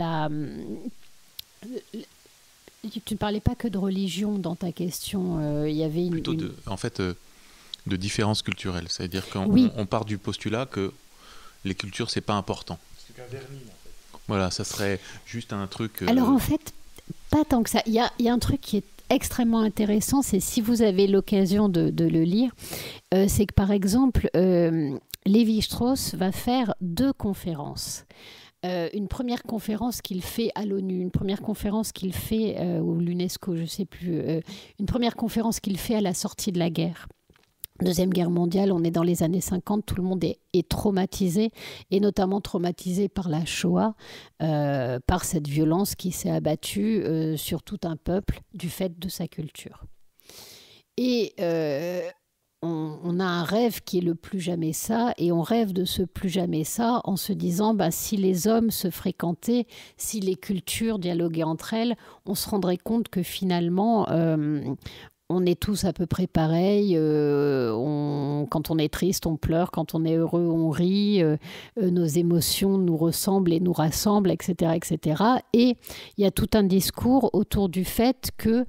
tu ne parlais pas que de religion dans ta question. Il y avait plutôt de différences culturelles. C'est-à-dire qu'on on part du postulat que les cultures, c'est pas important. C'est qu'un vernis, en fait. Voilà, ça serait juste un truc... Alors en fait, pas tant que ça. Il y a un truc qui est extrêmement intéressant, c'est si vous avez l'occasion de le lire, c'est que par exemple, Lévi-Strauss va faire 2 conférences. Une première conférence qu'il fait à l'ONU, une première conférence qu'il fait ou l'UNESCO, je ne sais plus, une première conférence qu'il fait à la sortie de la guerre. Deuxième Guerre mondiale, on est dans les années 50, tout le monde est traumatisé, et notamment traumatisé par la Shoah, par cette violence qui s'est abattue sur tout un peuple du fait de sa culture. Et on a un rêve qui est le plus jamais ça, et on rêve de ce plus jamais ça en se disant si les hommes se fréquentaient, si les cultures dialoguaient entre elles, on se rendrait compte que finalement on est tous à peu près pareils, on quand on est triste, on pleure, quand on est heureux, on rit, nos émotions nous ressemblent et nous rassemblent, etc., etc. Et il y a tout un discours autour du fait que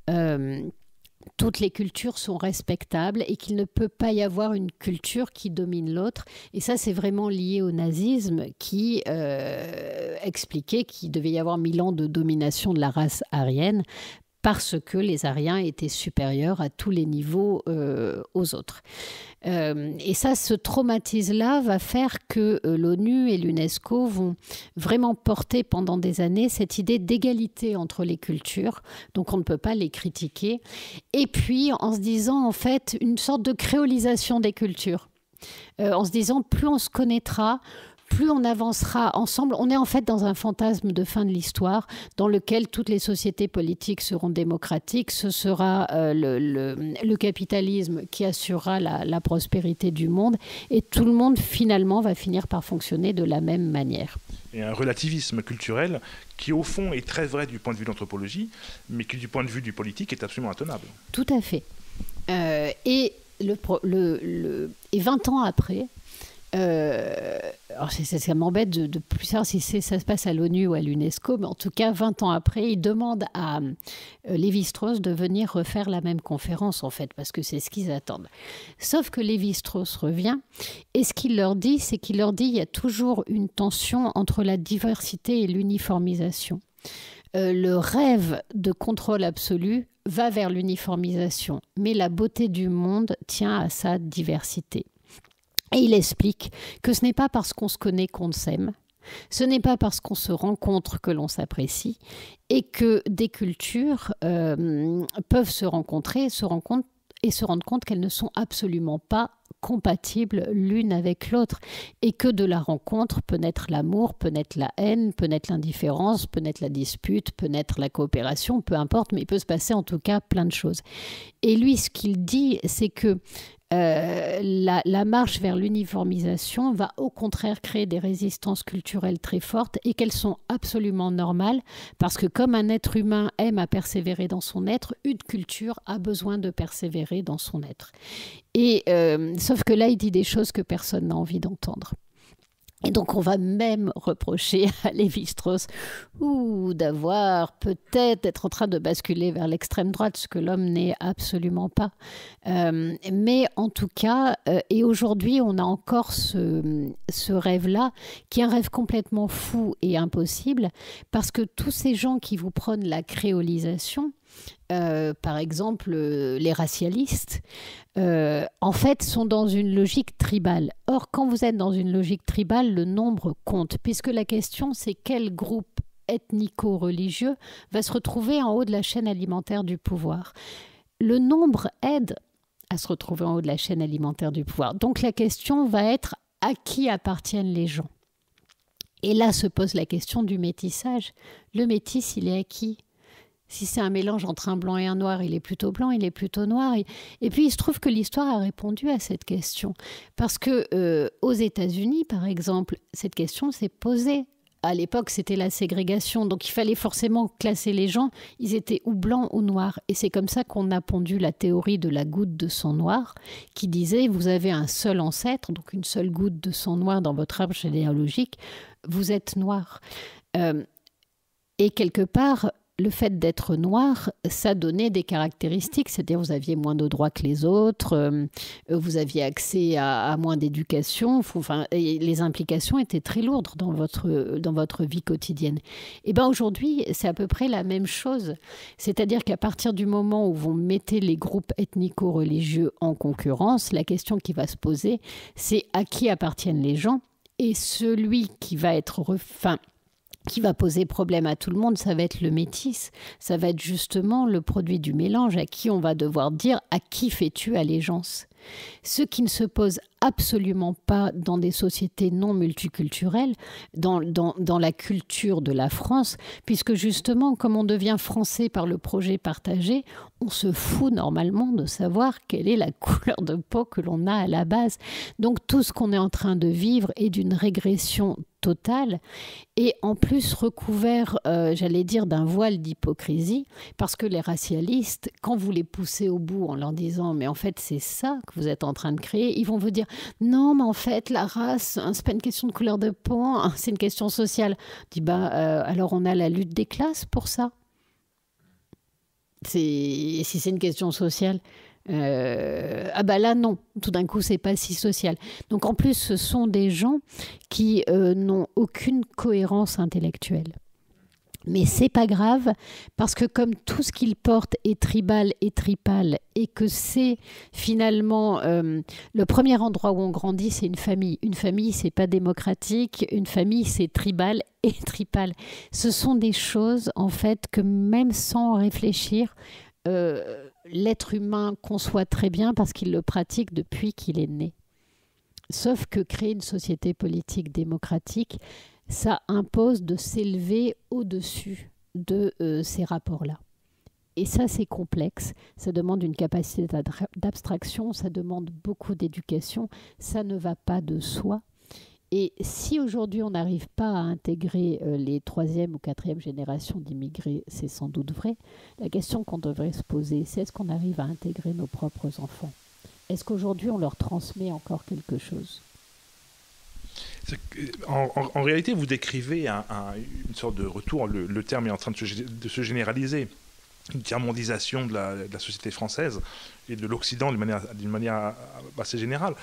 toutes les cultures sont respectables et qu'il ne peut pas y avoir une culture qui domine l'autre. Et ça, c'est vraiment lié au nazisme qui expliquait qu'il devait y avoir 1000 ans de domination de la race aryenne parce que les Aryens étaient supérieurs à tous les niveaux aux autres. Et ça, ce traumatisme-là va faire que l'ONU et l'UNESCO vont vraiment porter pendant des années cette idée d'égalité entre les cultures. Donc on ne peut pas les critiquer. Et puis en se disant en fait une sorte de créolisation des cultures. En se disant plus on se connaîtra, plus on avancera ensemble. On est en fait dans un fantasme de fin de l'histoire dans lequel toutes les sociétés politiques seront démocratiques. Ce sera le capitalisme qui assurera la prospérité du monde et tout le monde finalement va finir par fonctionner de la même manière. Et un relativisme culturel qui au fond est très vrai du point de vue de l'anthropologie, mais qui du point de vue du politique est absolument intenable. Tout à fait. Et 20 ans après, alors ça m'embête de plus savoir si ça se passe à l'ONU ou à l'UNESCO, mais en tout cas 20 ans après, ils demandent à Lévi-Strauss de venir refaire la même conférence en fait, parce que c'est ce qu'ils attendent. Sauf que Lévi-Strauss revient et ce qu'il leur dit, c'est qu'il leur dit il y a toujours une tension entre la diversité et l'uniformisation. Le rêve de contrôle absolu va vers l'uniformisation, mais la beauté du monde tient à sa diversité. Et il explique que ce n'est pas parce qu'on se connaît qu'on s'aime, ce n'est pas parce qu'on se rencontre que l'on s'apprécie, et que des cultures peuvent se rencontrer, se rendre compte qu'elles ne sont absolument pas compatibles l'une avec l'autre, et que de la rencontre peut naître l'amour, peut naître la haine, peut naître l'indifférence, peut naître la dispute, peut naître la coopération, peu importe, mais il peut se passer en tout cas plein de choses. Et lui, ce qu'il dit, c'est que la marche vers l'uniformisation va au contraire créer des résistances culturelles très fortes et qu'elles sont absolument normales parce que comme un être humain aime à persévérer dans son être, une culture a besoin de persévérer dans son être. Et sauf que là, il dit des choses que personne n'a envie d'entendre. Et donc, on va même reprocher à Lévi-Strauss d'avoir peut-être être en train de basculer vers l'extrême droite, ce que l'homme n'est absolument pas. Mais en tout cas, et aujourd'hui, on a encore ce rêve-là, qui est un rêve complètement fou et impossible, parce que tous ces gens qui vous prônent la créolisation, par exemple les racialistes, en fait sont dans une logique tribale. Or, quand vous êtes dans une logique tribale, le nombre compte, puisque la question c'est quel groupe ethnico-religieux va se retrouver en haut de la chaîne alimentaire du pouvoir. Le nombre aide à se retrouver en haut de la chaîne alimentaire du pouvoir. Donc la question va être à qui appartiennent les gens. Et là se pose la question du métissage. Le métis, il est à qui ? Si c'est un mélange entre un blanc et un noir, il est plutôt blanc, il est plutôt noir. Et puis, il se trouve que l'histoire a répondu à cette question. Parce que aux États-Unis, par exemple, cette question s'est posée. À l'époque, c'était la ségrégation. Donc, il fallait forcément classer les gens. Ils étaient ou blancs ou noirs. Et c'est comme ça qu'on a pondu la théorie de la goutte de sang noir, qui disait, vous avez un seul ancêtre, donc une seule goutte de sang noir dans votre arbre généalogique, vous êtes noir. Et quelque part, le fait d'être noir, ça donnait des caractéristiques, c'est-à-dire vous aviez moins de droits que les autres, vous aviez accès à moins d'éducation, enfin, les implications étaient très lourdes dans votre vie quotidienne. Et bien aujourd'hui, c'est à peu près la même chose, c'est-à-dire qu'à partir du moment où vous mettez les groupes ethnico-religieux en concurrence, la question qui va se poser, c'est à qui appartiennent les gens, et celui qui va être qui va poser problème à tout le monde, ça va être le métis. Ça va être justement le produit du mélange à qui on va devoir dire à qui fais-tu allégeance. Ce qui ne se pose absolument pas dans des sociétés non multiculturelles, dans la culture de la France, puisque justement, comme on devient français par le projet partagé, on se fout normalement de savoir quelle est la couleur de peau que l'on a à la base. Donc tout ce qu'on est en train de vivre est d'une régression total, et en plus recouvert, j'allais dire, d'un voile d'hypocrisie, parce que les racialistes, quand vous les poussez au bout en leur disant « mais en fait c'est ça que vous êtes en train de créer », ils vont vous dire « non, mais en fait la race, hein, c'est pas une question de couleur de peau, hein, c'est une question sociale ». Je dis alors on a la lutte des classes pour ça. Si c'est une question sociale, là non, tout d'un coup c'est pas si social. Donc en plus ce sont des gens qui n'ont aucune cohérence intellectuelle. Mais c'est pas grave, parce que comme tout ce qu'ils portent est tribal et tripal, et que c'est finalement le premier endroit où on grandit, c'est une famille. Une famille, c'est pas démocratique, une famille, c'est tribal et tripal. Ce sont des choses, en fait, que même sans réfléchir, l'être humain conçoit très bien parce qu'il le pratique depuis qu'il est né. Sauf que créer une société politique démocratique, ça impose de s'élever au-dessus de ces rapports-là. Et ça, c'est complexe. Ça demande une capacité d'abstraction, ça demande beaucoup d'éducation. Ça ne va pas de soi. Et si aujourd'hui on n'arrive pas à intégrer les 3e ou 4e générations d'immigrés, c'est sans doute vrai. La question qu'on devrait se poser, c'est est-ce qu'on arrive à intégrer nos propres enfants? Est-ce qu'aujourd'hui on leur transmet encore quelque chose? En réalité, vous décrivez une sorte de retour, le terme est en train de se généraliser, une tiers-mondisation de la société française et de l'Occident d'une manière assez générale.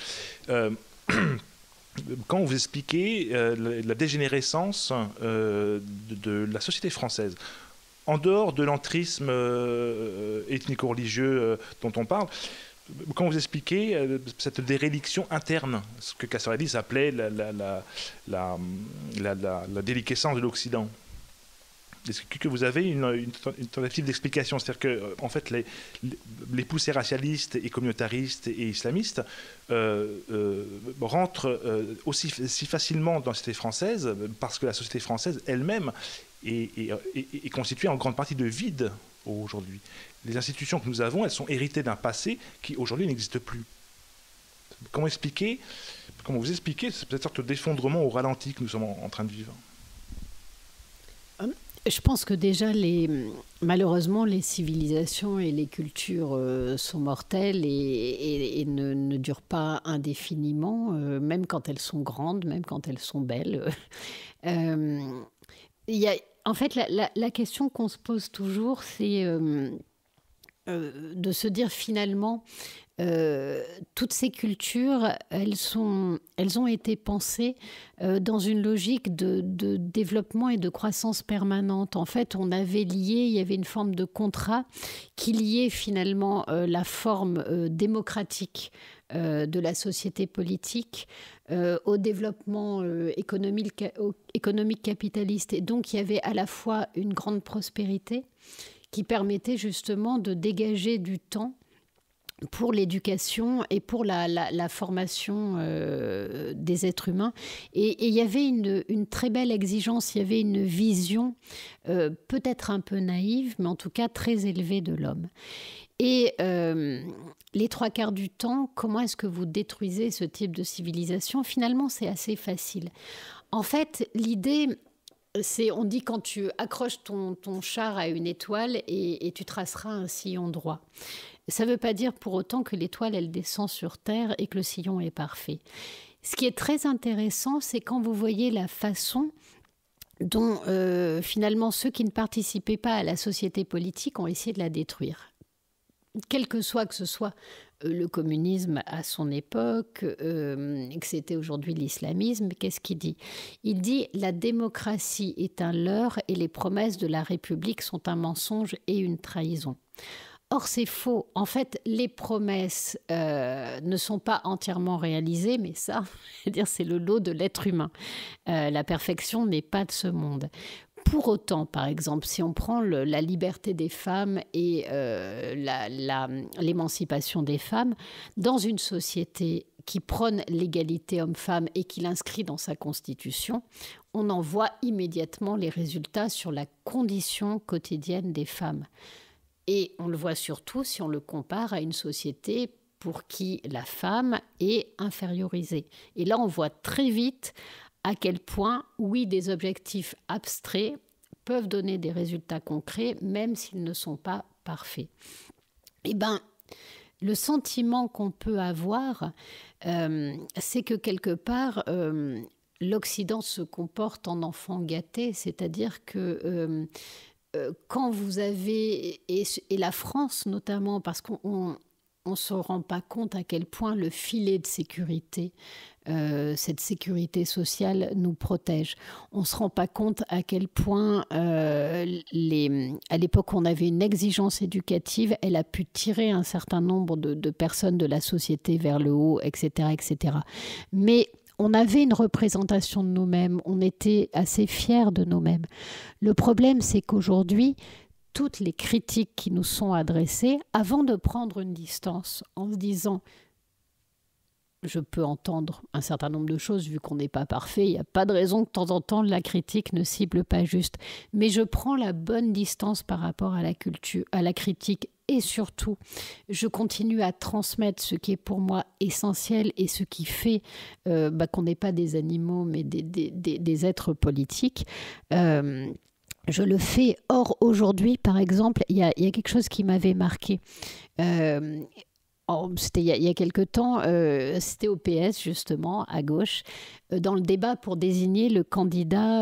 Quand vous expliquez la dégénérescence de la société française, en dehors de l'entrisme ethnico-religieux dont on parle, quand vous expliquez cette déréliction interne, ce que Castorelli appelait la déliquescence de l'Occident, est-ce que vous avez une tentative d'explication? C'est-à-dire que, en fait, les poussées racialistes et communautaristes et islamistes rentrent si facilement dans la société française parce que la société française elle-même est constituée en grande partie de vide aujourd'hui. Les institutions que nous avons, elles sont héritées d'un passé qui aujourd'hui n'existe plus. Comment vous expliquez cette sorte d'effondrement au ralenti que nous sommes en train de vivre? Je pense que déjà, malheureusement, les civilisations et les cultures sont mortelles et ne durent pas indéfiniment, même quand elles sont grandes, même quand elles sont belles. En fait, la question qu'on se pose toujours, c'est de se dire finalement, toutes ces cultures, elles ont été pensées dans une logique de développement et de croissance permanente. En fait, il y avait une forme de contrat qui liait finalement la forme démocratique de la société politique au développement économique capitaliste. Et donc, il y avait à la fois une grande prospérité qui permettait justement de dégager du temps pour l'éducation et pour la formation des êtres humains. Et il y avait une très belle exigence, il y avait une vision peut-être un peu naïve, mais en tout cas très élevée de l'homme. Et les 3/4 du temps, comment est-ce que vous détruisez ce type de civilisation? Finalement, c'est assez facile. En fait, l'idée, on dit quand tu accroches ton char à une étoile et tu traceras un sillon droit. Ça ne veut pas dire pour autant que l'étoile, elle descend sur Terre et que le sillon est parfait. Ce qui est très intéressant, c'est quand vous voyez la façon dont finalement ceux qui ne participaient pas à la société politique ont essayé de la détruire. Quel que ce soit le communisme à son époque, et que c'était aujourd'hui l'islamisme, qu'est-ce qu'il dit? Il dit « la démocratie est un leurre et les promesses de la République sont un mensonge et une trahison ». Or, c'est faux. En fait, les promesses ne sont pas entièrement réalisées, mais ça, c'est le lot de l'être humain. La perfection n'est pas de ce monde. Pour autant, par exemple, si on prend la liberté des femmes et l'émancipation des femmes, dans une société qui prône l'égalité homme-femme et qui l'inscrit dans sa constitution, on en voit immédiatement les résultats sur la condition quotidienne des femmes. Et on le voit surtout si on le compare à une société pour qui la femme est infériorisée. Et là, on voit très vite à quel point, oui, des objectifs abstraits peuvent donner des résultats concrets, même s'ils ne sont pas parfaits. Eh bien, le sentiment qu'on peut avoir, c'est que quelque part, l'Occident se comporte en enfant gâté, c'est-à-dire que quand vous avez, et la France notamment, parce qu'on ne se rend pas compte à quel point le filet de sécurité, cette sécurité sociale nous protège. On ne se rend pas compte à quel point, à l'époque, on avait une exigence éducative, elle a pu tirer un certain nombre de personnes de la société vers le haut, etc., etc. Mais on avait une représentation de nous-mêmes, on était assez fiers de nous-mêmes. Le problème, c'est qu'aujourd'hui, toutes les critiques qui nous sont adressées, avant de prendre une distance en se disant « je peux entendre un certain nombre de choses vu qu'on n'est pas parfait, il n'y a pas de raison que de temps en temps la critique ne cible pas juste, mais je prends la bonne distance par rapport à la culture, à la critique. Et surtout, je continue à transmettre ce qui est pour moi essentiel et ce qui fait qu'on n'est pas des animaux, mais des êtres politiques. Je le fais. Or, aujourd'hui, par exemple, il y a quelque chose qui m'avait marqué. C'était il y a quelque temps, c'était au PS, justement, à gauche, dans le débat pour désigner le candidat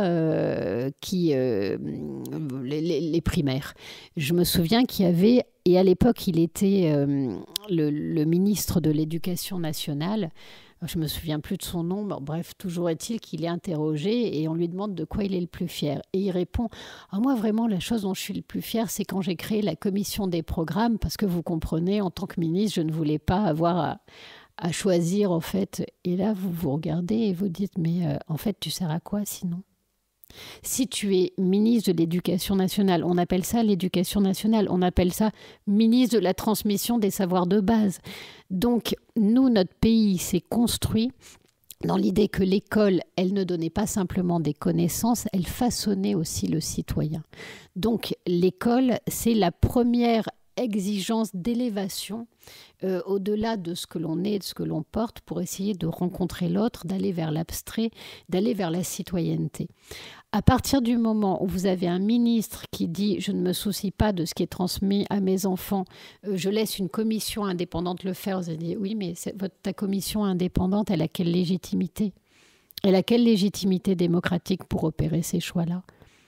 les primaires. Je me souviens qu'il y avait, et à l'époque, il était le ministre de l'Éducation nationale. Je ne me souviens plus de son nom, bref, toujours est-il qu'il est interrogé et on lui demande de quoi il est le plus fier. Et il répond « Moi, vraiment, la chose dont je suis le plus fier, c'est quand j'ai créé la commission des programmes, parce que vous comprenez, en tant que ministre, je ne voulais pas avoir à choisir, en fait. » Et là, vous vous regardez et vous dites « Mais en fait, tu sers à quoi sinon ?» Si tu es ministre de l'Éducation nationale, on appelle ça l'éducation nationale, on appelle ça ministre de la transmission des savoirs de base. Donc, nous, notre pays s'est construit dans l'idée que l'école, elle ne donnait pas simplement des connaissances, elle façonnait aussi le citoyen. Donc, l'école, c'est la première exigence d'élévation au-delà de ce que l'on est, de ce que l'on porte, pour essayer de rencontrer l'autre, d'aller vers l'abstrait, d'aller vers la citoyenneté. À partir du moment où vous avez un ministre qui dit « je ne me soucie pas de ce qui est transmis à mes enfants, je laisse une commission indépendante le faire », vous allez dire « oui, mais ta commission indépendante, elle a quelle légitimité ? Elle a quelle légitimité démocratique pour opérer ces choix-là ? »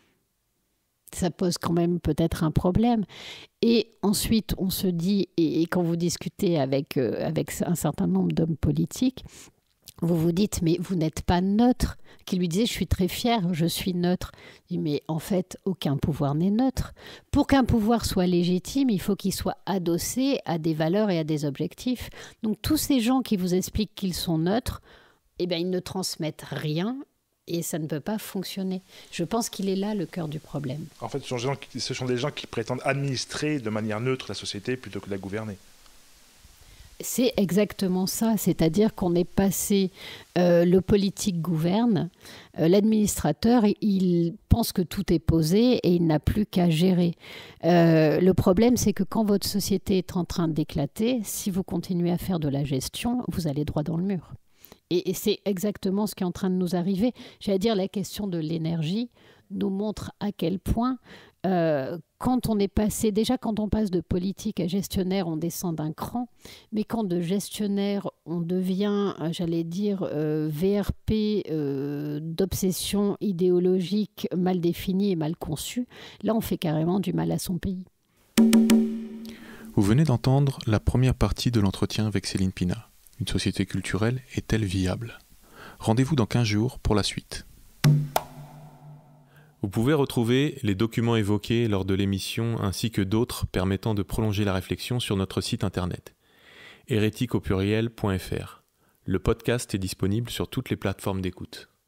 Ça pose quand même peut-être un problème. Et ensuite, on se dit, et quand vous discutez avec un certain nombre d'hommes politiques, vous vous dites, mais vous n'êtes pas neutre. Qui lui disait, je suis très fier, je suis neutre. Je dis, mais en fait, aucun pouvoir n'est neutre. Pour qu'un pouvoir soit légitime, il faut qu'il soit adossé à des valeurs et à des objectifs. Donc tous ces gens qui vous expliquent qu'ils sont neutres, eh bien, ils ne transmettent rien. Et ça ne peut pas fonctionner. Je pense qu'il est là le cœur du problème. En fait, ce sont des gens qui prétendent administrer de manière neutre la société plutôt que de la gouverner. C'est exactement ça. C'est-à-dire qu'on est passé, le politique gouverne, l'administrateur, il pense que tout est posé et il n'a plus qu'à gérer. Le problème, c'est que quand votre société est en train d'éclater, si vous continuez à faire de la gestion, vous allez droit dans le mur. Et c'est exactement ce qui est en train de nous arriver. J'allais dire, la question de l'énergie nous montre à quel point, quand on est passé, déjà quand on passe de politique à gestionnaire, on descend d'un cran, mais quand de gestionnaire, on devient, j'allais dire, VRP d'obsession idéologique mal définie et mal conçue, là on fait carrément du mal à son pays. Vous venez d'entendre la première partie de l'entretien avec Céline Pina. Une société culturelle est-elle viable ? Rendez-vous dans 15 jours pour la suite. Vous pouvez retrouver les documents évoqués lors de l'émission ainsi que d'autres permettant de prolonger la réflexion sur notre site internet hérétiqueaupluriel.fr. Le podcast est disponible sur toutes les plateformes d'écoute.